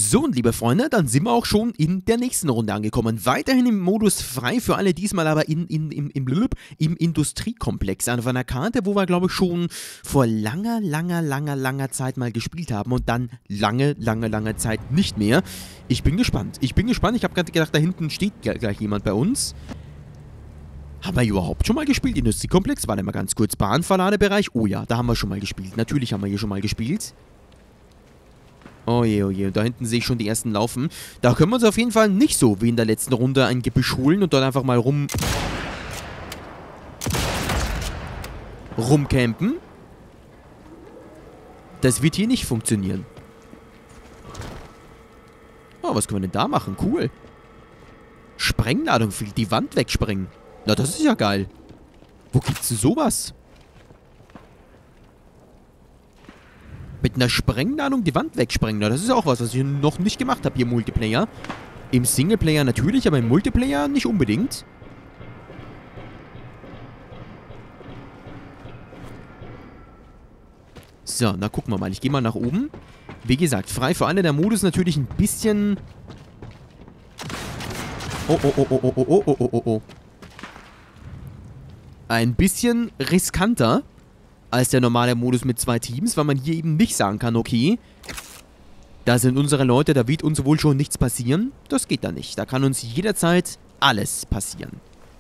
So, und liebe Freunde, dann sind wir auch schon in der nächsten Runde angekommen. Weiterhin im Modus frei für alle, diesmal aber im Industriekomplex. Auf einer Karte, wo wir, glaube ich, schon vor langer Zeit mal gespielt haben und dann lange Zeit nicht mehr. Ich bin gespannt. Ich habe gerade gedacht, da hinten steht gleich jemand bei uns. Haben wir überhaupt schon mal gespielt? Industriekomplex? Warte mal ganz kurz. Bahnverladebereich? Oh ja, da haben wir schon mal gespielt. Natürlich haben wir hier schon mal gespielt. Oh je, und da hinten sehe ich schon die ersten laufen. Da können wir uns auf jeden Fall nicht so wie in der letzten Runde ein Gebüsch holen und dort einfach mal rumcampen. Das wird hier nicht funktionieren. Oh, was können wir denn da machen? Cool. Sprengladung fehlt. Die Wand wegsprengen. Na, das ist ja geil. Wo gibt's denn sowas? Mit einer Sprengladung die Wand wegsprengen. Na, das ist auch was ich noch nicht gemacht habe hier im Multiplayer. Im Singleplayer natürlich, aber im Multiplayer nicht unbedingt. So, na gucken wir mal. Ich gehe mal nach oben. Wie gesagt, frei für alle. Der Modus natürlich ein bisschen... Oh. Ein bisschen riskanter als der normale Modus mit 2 Teams, weil man hier eben nicht sagen kann, okay, da sind unsere Leute, da wird uns wohl schon nichts passieren. Das geht da nicht. Da kann uns jederzeit alles passieren.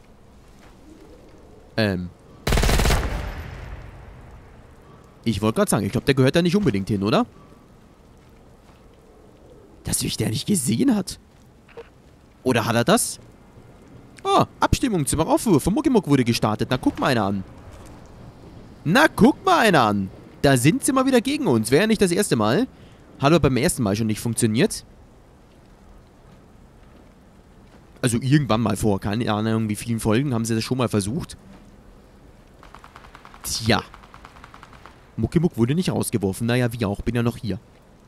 Ich wollte gerade sagen, ich glaube, der gehört da nicht unbedingt hin, oder? Dass mich der nicht gesehen hat. Oder hat er das? Oh, Abstimmung zum Aufruf von Muckimuck wurde gestartet. Na, guck mal einer an. Da sind sie mal wieder gegen uns. Wäre ja nicht das erste Mal. Hat aber beim ersten Mal schon nicht funktioniert. Also irgendwann mal vor, keine Ahnung wie vielen Folgen, haben sie das schon mal versucht. Tja. Muckimuck wurde nicht rausgeworfen. Naja, wie auch, bin ja noch hier.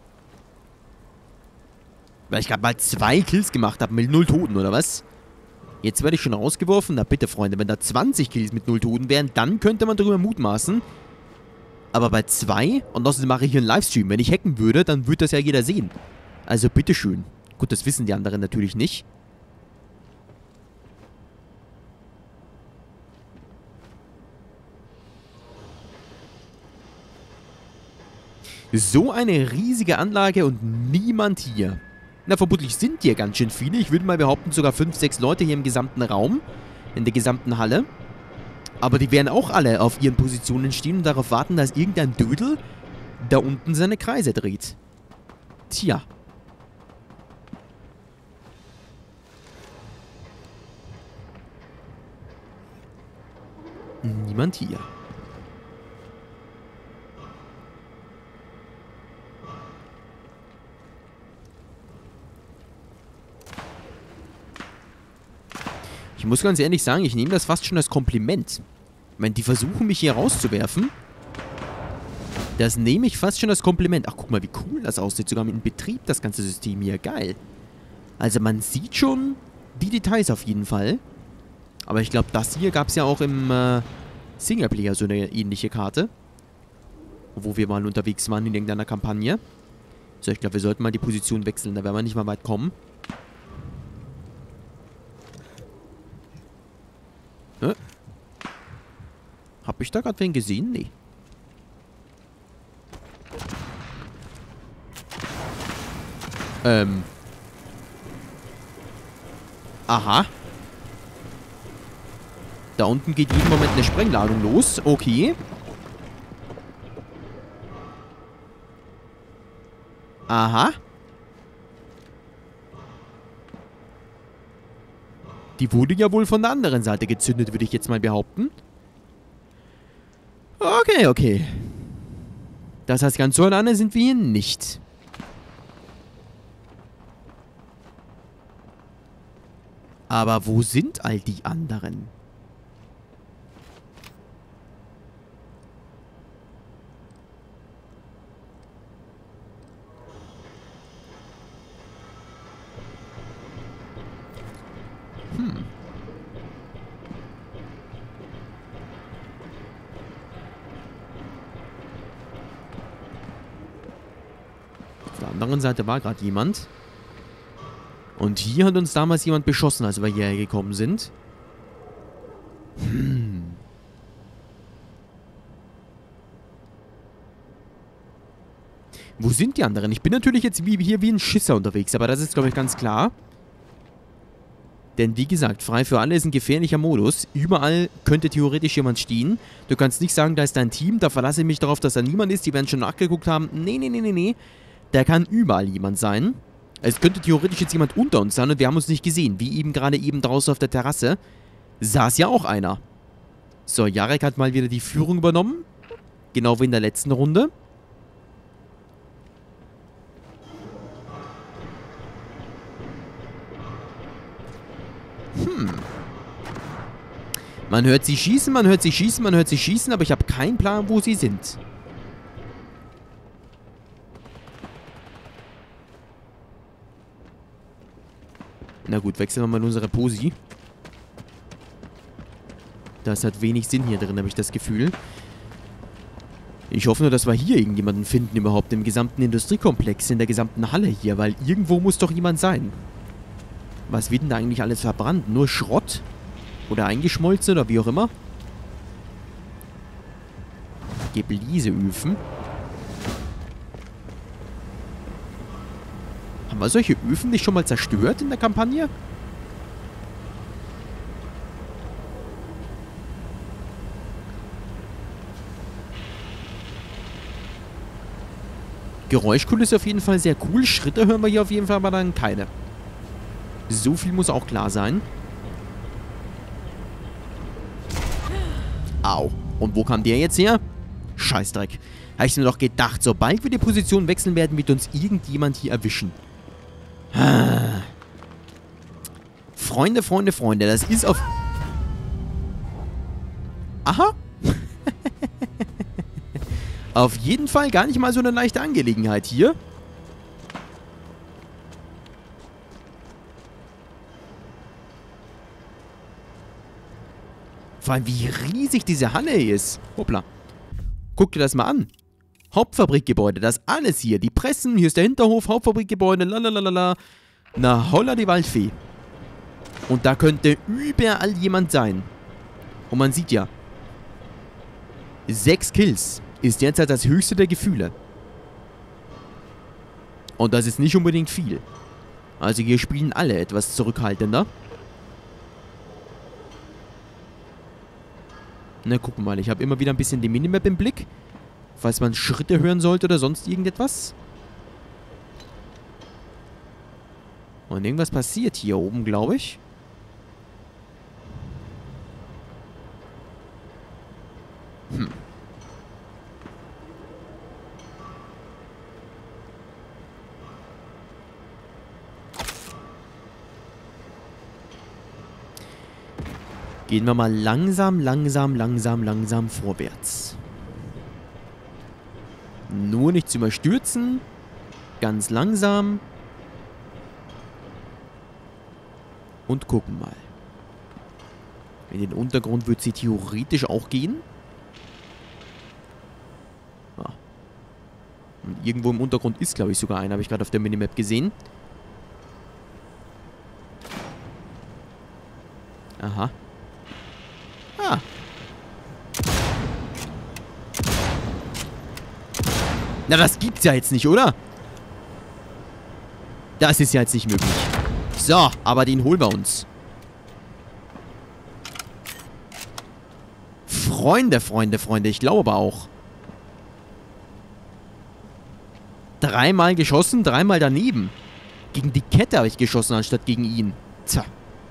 Weil ich gerade mal 2 Kills gemacht habe mit 0 Toten, oder was? Jetzt werde ich schon rausgeworfen. Na bitte, Freunde, wenn da 20 Kills mit 0 Toten wären, dann könnte man darüber mutmaßen. Aber bei 2, und außerdem mache ich hier einen Livestream. Wenn ich hacken würde, dann würde das ja jeder sehen. Also bitteschön. Gut, das wissen die anderen natürlich nicht. So eine riesige Anlage und niemand hier. Na, vermutlich sind hier ganz schön viele. Ich würde mal behaupten, sogar 5, 6 Leute hier im gesamten Raum. In der gesamten Halle. Aber die werden auch alle auf ihren Positionen stehen und darauf warten, dass irgendein Dödel da unten seine Kreise dreht. Tja. Niemand hier. Ich muss ganz ehrlich sagen, ich nehme das fast schon als Kompliment. Ich meine, die versuchen mich hier rauszuwerfen. Das nehme ich fast schon als Kompliment. Ach, guck mal, wie cool das aussieht. Sogar mit dem Betrieb, das ganze System hier. Geil. Also man sieht schon die Details auf jeden Fall. Aber ich glaube, das hier gab es ja auch im Singleplayer so eine ähnliche Karte. Wo wir mal unterwegs waren in irgendeiner Kampagne. So, ich glaube, wir sollten mal die Position wechseln. Da werden wir nicht mal weit kommen. Hab ich da gerade wen gesehen? Nee. Aha. Da unten geht jeden Moment eine Sprengladung los. Okay. Aha. Die wurde ja wohl von der anderen Seite gezündet, würde ich jetzt mal behaupten. Okay. Das heißt, ganz so alleine sind wir hier nicht. Aber wo sind all die anderen? anderen Seite war gerade jemand. Und hier hat uns damals jemand beschossen, als wir hierher gekommen sind. Wo sind die anderen? Ich bin natürlich jetzt hier wie ein Schisser unterwegs, aber das ist, glaube ich, ganz klar. Denn wie gesagt, frei für alle ist ein gefährlicher Modus. Überall könnte theoretisch jemand stehen. Du kannst nicht sagen, da ist dein Team, da verlasse ich mich darauf, dass da niemand ist. Die werden schon nachgeguckt haben. Nee, nee, nee, nee, nee. Da kann überall jemand sein. Es könnte theoretisch jetzt jemand unter uns sein und wir haben uns nicht gesehen. Wie eben gerade eben draußen auf der Terrasse saß ja auch einer. So, Jarek hat mal wieder die Führung übernommen. Genau wie in der letzten Runde. Man hört sie schießen, man hört sie schießen, man hört sie schießen, aber ich habe keinen Plan, wo sie sind. Na gut, wechseln wir mal unsere Posi. Das hat wenig Sinn hier drin, habe ich das Gefühl. Ich hoffe nur, dass wir hier irgendjemanden finden überhaupt im gesamten Industriekomplex, in der gesamten Halle hier, weil irgendwo muss doch jemand sein. Was wird denn da eigentlich alles verbrannt? Nur Schrott? Oder eingeschmolzen oder wie auch immer? Gebläseöfen. Haben wir solche Öfen nicht schon mal zerstört in der Kampagne? Geräuschkulisse ist auf jeden Fall sehr cool. Schritte hören wir hier auf jeden Fall aber dann keine. So viel muss auch klar sein. Au. Und wo kam der jetzt her? Scheißdreck. Habe ich mir doch gedacht, sobald wir die Position wechseln werden, wird uns irgendjemand hier erwischen. Freunde, Freunde, Freunde, das ist auf... Aha. Auf jeden Fall gar nicht mal so eine leichte Angelegenheit hier. Vor allem, wie riesig diese Halle hier ist. Hoppla. Guck dir das mal an. Hauptfabrikgebäude, das alles hier. Die Pressen, hier ist der Hinterhof, Hauptfabrikgebäude, lalalala. Na, holla die Waldfee. Und da könnte überall jemand sein. Und man sieht ja, 6 Kills ist derzeit das höchste der Gefühle. Und das ist nicht unbedingt viel. Also hier spielen alle etwas zurückhaltender. Na, gucken wir mal. Ich habe immer wieder ein bisschen die Minimap im Blick. Falls man Schritte hören sollte oder sonst irgendetwas. Und irgendwas passiert hier oben, glaube ich. Gehen wir mal langsam vorwärts. Nur nichts überstürzen. Ganz langsam. Und gucken mal. In den Untergrund wird sie theoretisch auch gehen. Ah. Und irgendwo im Untergrund ist, glaube ich, sogar einer. Habe ich gerade auf der Minimap gesehen. Aha. Ah. Na, das gibt's ja jetzt nicht, oder? Das ist ja jetzt nicht möglich. So, aber den holen wir uns. Freunde, Freunde, Freunde. Ich glaube aber auch. 3-mal geschossen, 3-mal daneben. Gegen die Kette habe ich geschossen, anstatt gegen ihn. Tja.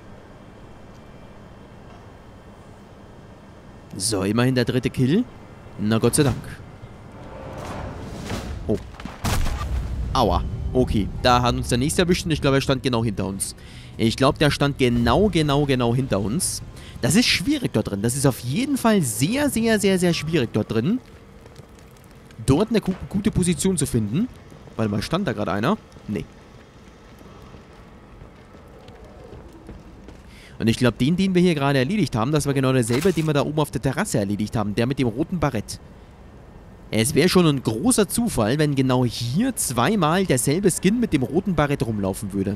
So, immerhin der 3. Kill. Na, Gott sei Dank. Oh. Aua. Okay, da hat uns der nächste erwischt und ich glaube, er stand genau hinter uns. Ich glaube, der stand genau hinter uns. Das ist schwierig dort drin. Das ist auf jeden Fall sehr schwierig dort drin. Dort eine gute Position zu finden. Warte mal, stand da gerade einer? Nee. Und ich glaube, den wir hier gerade erledigt haben, das war genau derselbe, den wir da oben auf der Terrasse erledigt haben. Der mit dem roten Barett. Es wäre schon ein großer Zufall, wenn genau hier zweimal derselbe Skin mit dem roten Barett rumlaufen würde.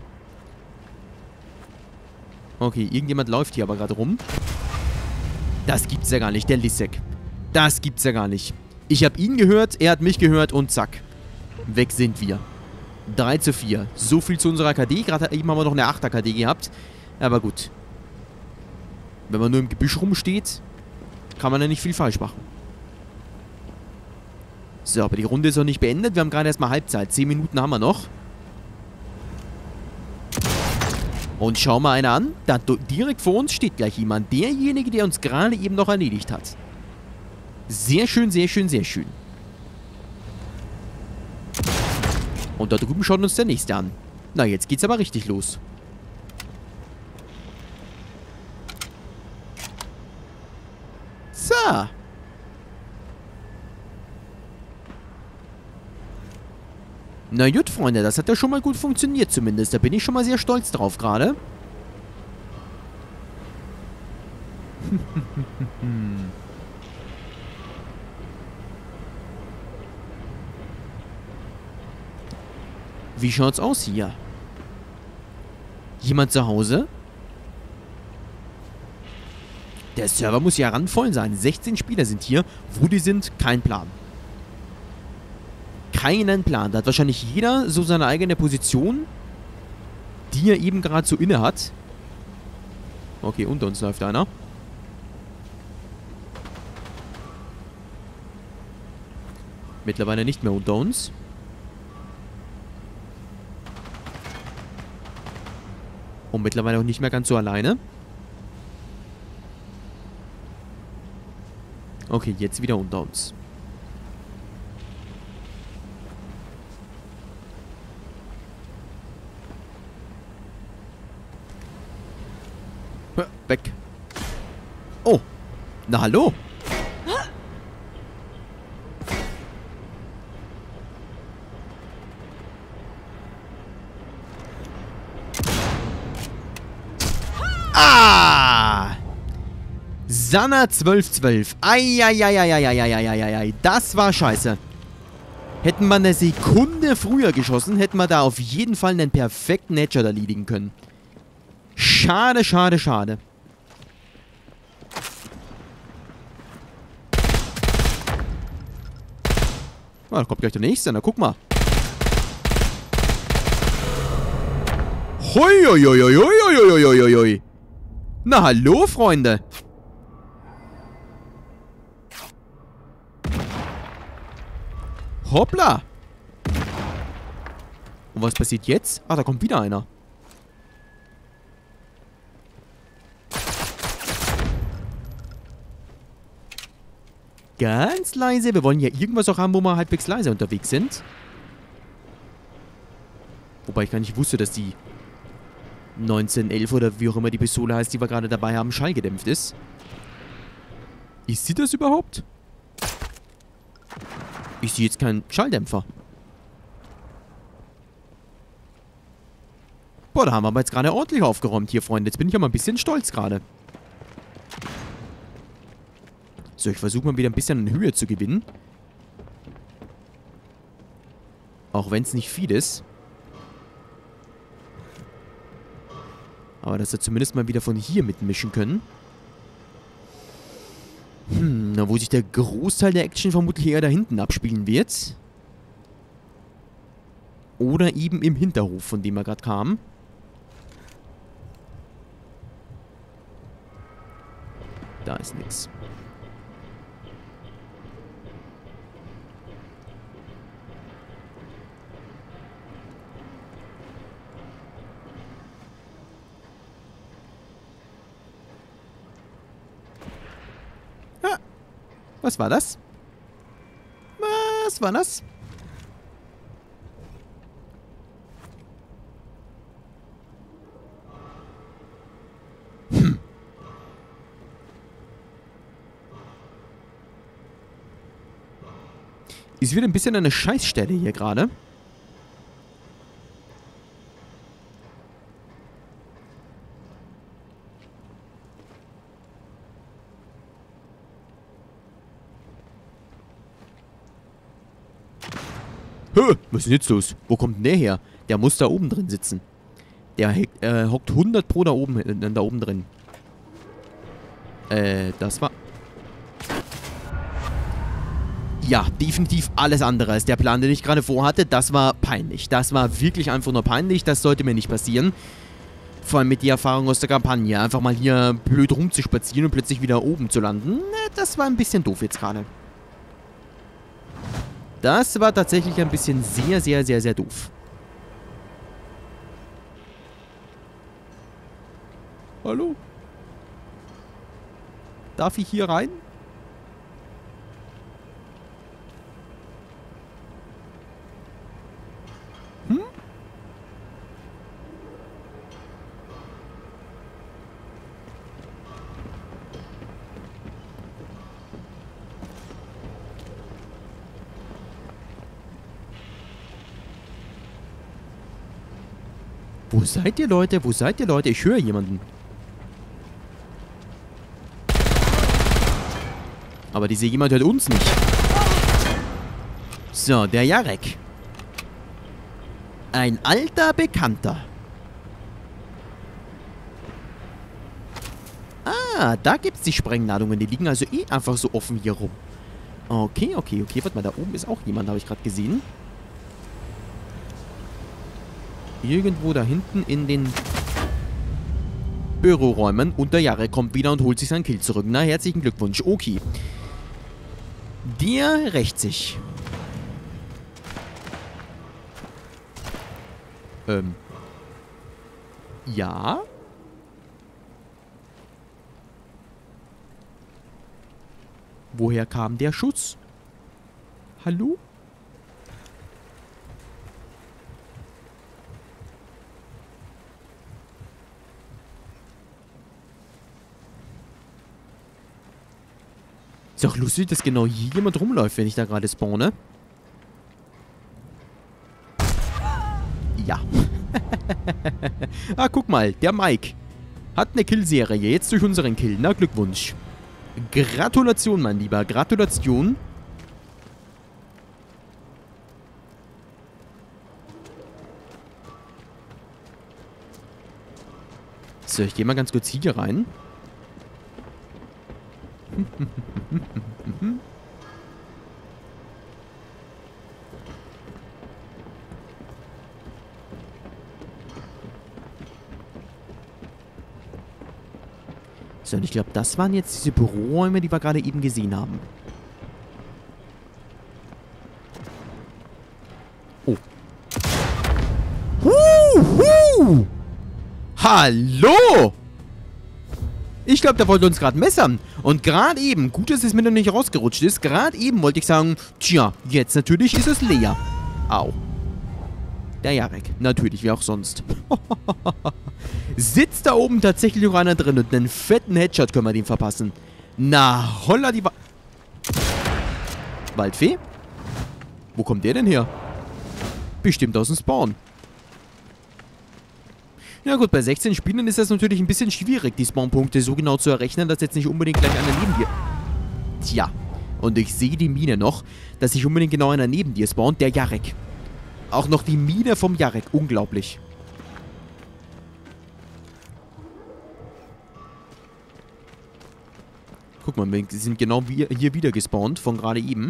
Okay, irgendjemand läuft hier aber gerade rum. Das gibt's ja gar nicht, der Lissek. Das gibt's ja gar nicht. Ich habe ihn gehört, er hat mich gehört und zack. Weg sind wir. 3:4. So viel zu unserer KD. Gerade eben haben wir noch eine 8er KD gehabt. Aber gut. Wenn man nur im Gebüsch rumsteht, kann man ja nicht viel falsch machen. So, aber die Runde ist noch nicht beendet. Wir haben gerade erstmal Halbzeit. 10 Minuten haben wir noch. Und schau mal einer an. Da direkt vor uns steht gleich jemand. Derjenige, der uns gerade eben noch erledigt hat. Sehr schön, sehr schön, sehr schön. Und da drüben schaut uns der nächste an. Na, jetzt geht's aber richtig los. So. Na gut, Freunde, das hat ja schon mal gut funktioniert zumindest. Da bin ich schon mal sehr stolz drauf gerade. Wie schaut's aus hier? Jemand zu Hause? Der Server muss ja randvoll sein. 16 Spieler sind hier. Wo die sind, kein Plan. Keinen Plan. Da hat wahrscheinlich jeder so seine eigene Position, die er eben gerade so inne hat. Okay, unter uns läuft einer. Mittlerweile nicht mehr unter uns. Und mittlerweile auch nicht mehr ganz so alleine. Okay, jetzt wieder unter uns. Weg. Oh. Na, hallo. Ah! Sanna 1212. Eieieiei. Das war scheiße. Hätten wir eine Sekunde früher geschossen, hätten wir da auf jeden Fall einen perfekten Headshot erledigen können. Schade, schade, schade. Ah, da kommt gleich der nächste. Na, guck mal. Hoi, hoi, hoi, hoi, hoi, hoi, hoi, hoi. Na, hallo, Freunde. Hoppla. Und was passiert jetzt? Ah, da kommt wieder einer. Ganz leise. Wir wollen ja irgendwas auch haben, wo wir halbwegs leise unterwegs sind. Wobei ich gar nicht wusste, dass die 1911 oder wie auch immer die Pistole heißt, die wir gerade dabei haben, schallgedämpft ist. Ist sie das überhaupt? Ich sehe jetzt keinen Schalldämpfer. Boah, da haben wir aber jetzt gerade ordentlich aufgeräumt hier, Freunde. Jetzt bin ich ja mal ein bisschen stolz gerade. So, ich versuche mal wieder ein bisschen an Höhe zu gewinnen. Auch wenn es nicht viel ist. Aber dass wir zumindest mal wieder von hier mitmischen können. Na, wo sich der Großteil der Action vermutlich eher da hinten abspielen wird. Oder eben im Hinterhof, von dem wir gerade kamen. Da ist nichts. Was war das? Was war das? Ist wieder ein bisschen eine Scheißstelle hier gerade. Hö, was ist denn jetzt los? Wo kommt denn der her? Der muss da oben drin sitzen. Der hockt 100 Pro da oben drin. Das war... Ja, definitiv alles andere als der Plan, den ich gerade vorhatte. Das war peinlich. Das war wirklich einfach nur peinlich. Das sollte mir nicht passieren. Vor allem mit der Erfahrung aus der Kampagne. Einfach mal hier blöd rumzuspazieren und plötzlich wieder oben zu landen. Das war ein bisschen doof jetzt gerade. Das war tatsächlich ein bisschen sehr, sehr, sehr, sehr doof. Hallo? Darf ich hier rein? Hm? Wo seid ihr, Leute? Wo seid ihr, Leute? Ich höre jemanden. Aber dieser jemand hört uns nicht. So, der Jarek. Ein alter Bekannter. Ah, da gibt's die Sprengladungen. Die liegen also eh einfach so offen hier rum. Okay, okay, okay. Warte mal, da oben ist auch jemand, habe ich gerade gesehen. Irgendwo da hinten in den Büroräumen. Und der Jarek kommt wieder und holt sich seinen Kill zurück. Na, herzlichen Glückwunsch. Okay. Der rächt sich. Ja? Woher kam der Schuss? Hallo? Ist doch lustig, dass genau hier jemand rumläuft, wenn ich da gerade spawne. Ja. Ah, guck mal, der Mike hat eine Killserie jetzt durch unseren Kill. Na, Glückwunsch. Gratulation, mein Lieber. Gratulation. So, ich gehe mal ganz kurz hier rein. So, und ich glaube, das waren jetzt diese Büroräume, die wir gerade eben gesehen haben. Oh. Hallo! Ich glaube, der wollte uns gerade messern. Und gerade eben, gut, dass es mir noch nicht rausgerutscht ist, gerade eben wollte ich sagen, tja, jetzt natürlich ist es leer. Au. Der Jarek. Natürlich, wie auch sonst. Sitzt da oben tatsächlich noch einer drin und einen fetten Headshot können wir dem verpassen. Na, holla die Waldfee? Wo kommt der denn her? Bestimmt aus dem Spawn. Ja gut, bei 16 Spielern ist das natürlich ein bisschen schwierig, die Spawnpunkte so genau zu errechnen, dass jetzt nicht unbedingt gleich einer neben dir... Tja, und ich sehe die Mine noch, dass nicht unbedingt genau einer neben dir spawnt, der Jarek. Auch noch die Mine vom Jarek, unglaublich. Guck mal, wir sind genau hier wieder gespawnt, von gerade eben.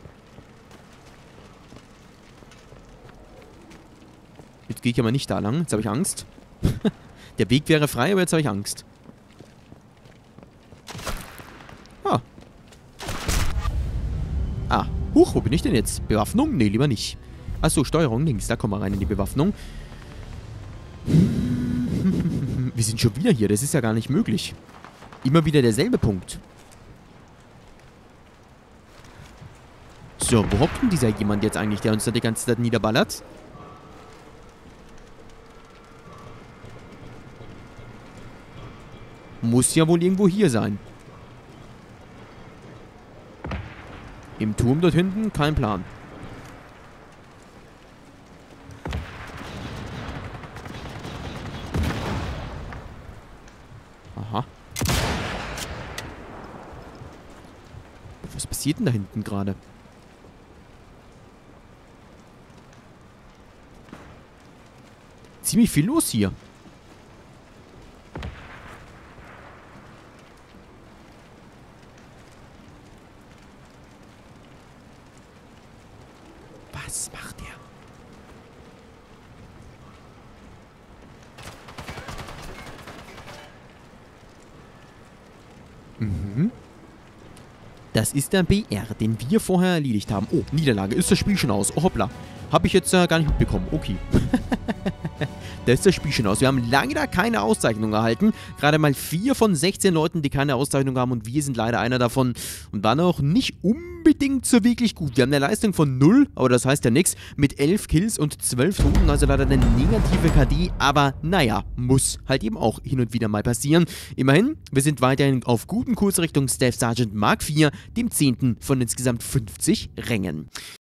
Jetzt gehe ich aber nicht da lang, jetzt habe ich Angst. Der Weg wäre frei, aber jetzt habe ich Angst. Ah. Ah. Huch, wo bin ich denn jetzt? Bewaffnung? Nee, lieber nicht. Achso, Steuerung links. Da kommen wir rein in die Bewaffnung. Wir sind schon wieder hier. Das ist ja gar nicht möglich. Immer wieder derselbe Punkt. So, wo hockt denn dieser jemand jetzt eigentlich, der uns da die ganze Zeit niederballert? Muss ja wohl irgendwo hier sein. Im Turm dort hinten? Kein Plan. Aha. Was passiert denn da hinten gerade? ziemlich viel los hier. Was macht der? Mhm. Das ist der BR, den wir vorher erledigt haben. Oh, Niederlage. Ist das Spiel schon aus? Oh, hoppla. Habe ich jetzt gar nicht mitbekommen. Okay. Da ist das Spiel schon aus. Wir haben leider keine Auszeichnung erhalten. Gerade mal 4 von 16 Leuten, die keine Auszeichnung haben. Und wir sind leider einer davon. Und waren auch nicht unbedingt so wirklich gut. Wir haben eine Leistung von 0, aber das heißt ja nichts. Mit 11 Kills und 12 Toten. Also leider eine negative KD. Aber naja, muss halt eben auch hin und wieder mal passieren. Immerhin, wir sind weiterhin auf guten Kurs Richtung Staff Sergeant Mark IV, dem 10. von insgesamt 50 Rängen.